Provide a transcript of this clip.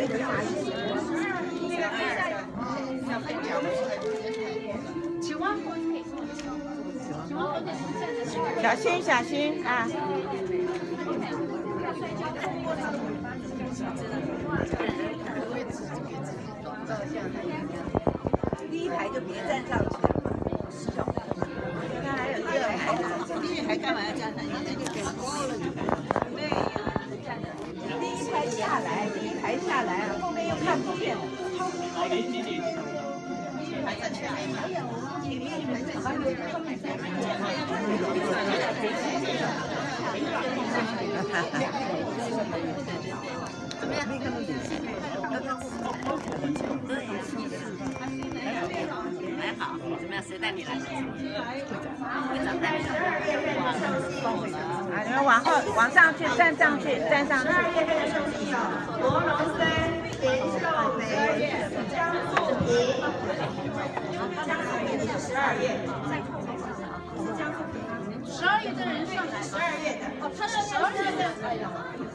小心小心啊！第一排就别站上去了。那还有第二排，第一排干嘛要站上去？那就给高了就累呀。第一排下来，第一排下来啊，后面又看不见了。还在下来吗？怎么样？还好，怎么样？谁带你来的？会长带你来。啊，你们往上去，站上去，站上去。罗龙生、田秀梅、江素平。江素平是12月。12月的人上来，12月的，哦，他是12月的。